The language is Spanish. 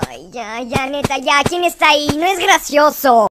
Ay, ya, neta, ya, ¿quién está ahí? No es gracioso.